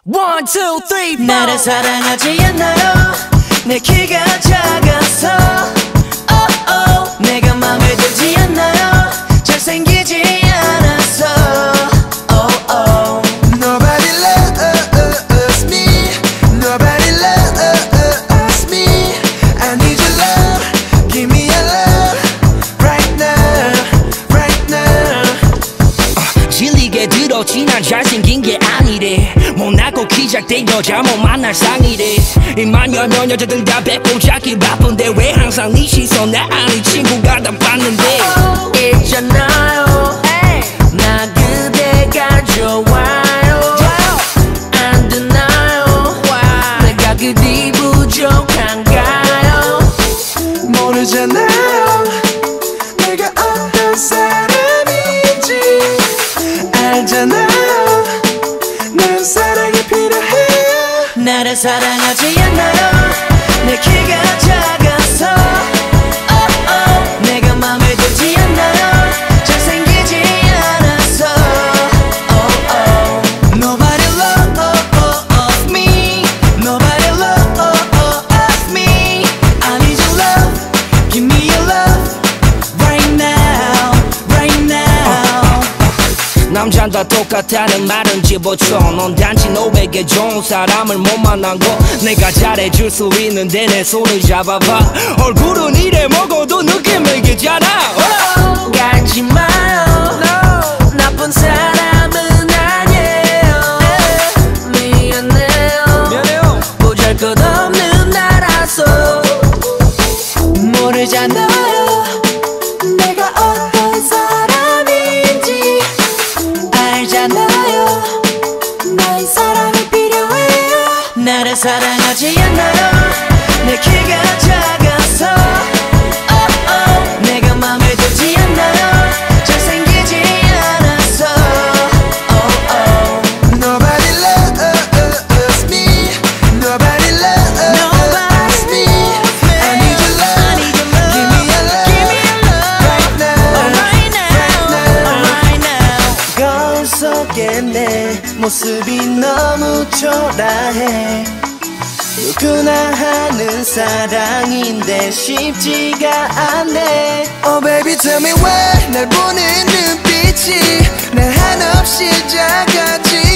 One, two, three, four. 나를 사랑하지 않나요? 내 키가 작아서 oh, oh. 내가 맘에 들지 않나요? 잘생기지 않아서 oh, oh. Nobody loves me. Nobody loves me. I need your love. Give me your love right now, right now. 질리게 들었지 난 잘생긴 게 아니래. 못나고 키 작대 여자 못 만날 상이래. 이만 여면 여자들 다 뱉고 자기 바쁜데 왜 항상 네 시선 나 아닌 친구가 다 봤는데 있잖아요 나 그대가 좋아요 안 되나요 내가 그리 부족한가요 모르잖아요 내가 어떤 사람인지 알잖아요 난 사랑이 필요해요 나를 사랑하지 않나요 내 키가 작아서 oh, oh. 내가 맘에 들지 않나요 잘생기지 않아서 oh, oh. Nobody loves me Nobody loves me I need your love Give me your love Right now Right now 남잔 다 똑같다는 말은 집어쳐. 넌 단지 너에게 좋은 사람을 못 만난 거. 내가 잘해줄 수 있는데 내 손을 잡아봐. 얼굴은 이래 먹어도 느낌을 개잖아. 가지 마요 나쁜 사람은 아니에요 미안해요 보잘것없는 나라서 모르잖아요 내가 어떤 사람인지 알잖아요 나의 사랑이 필요해요 나를 사랑하지 않나요 내 키가 작아서 oh, oh. 내가 맘에 들지 않나요 잘생기지 않아서 oh, oh. Nobody loves me. Nobody loves me. I need your love. Give me your love. Right now. Right now. 거울 속에 내 모습이 너무 초라해. 누구나 하는 사랑인데 쉽지가 않네. Oh baby tell me why 날 보는 눈빛이 날 한없이 작아지